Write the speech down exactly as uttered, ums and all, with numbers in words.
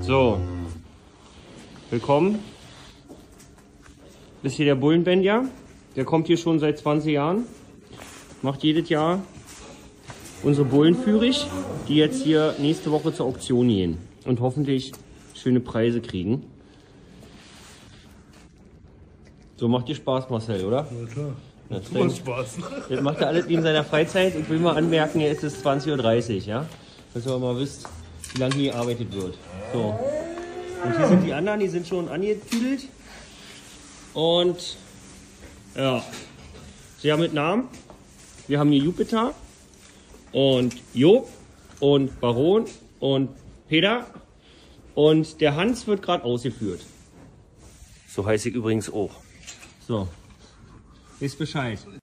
So, willkommen. Das ist hier der Bullenbender. Der kommt hier schon seit zwanzig Jahren. Macht jedes Jahr unsere Bullen führig, die jetzt hier nächste Woche zur Auktion gehen und hoffentlich schöne Preise kriegen. So, macht dir Spaß, Marcel, oder? Ja klar. Das, Das macht Spaß. Das macht er alles in seiner Freizeit. Ich will mal anmerken, jetzt ist zwanzig Uhr dreißig, ja? Dass ihr mal wisst, wie lange hier gearbeitet wird. So. Und hier sind die anderen, die sind schon angetüdelt. Und ja, sie haben mit Namen. Wir haben hier Jupiter und Job und Baron und Peter. Und der Hans wird gerade ausgeführt. So heiße ich übrigens auch. So, ist Bescheid.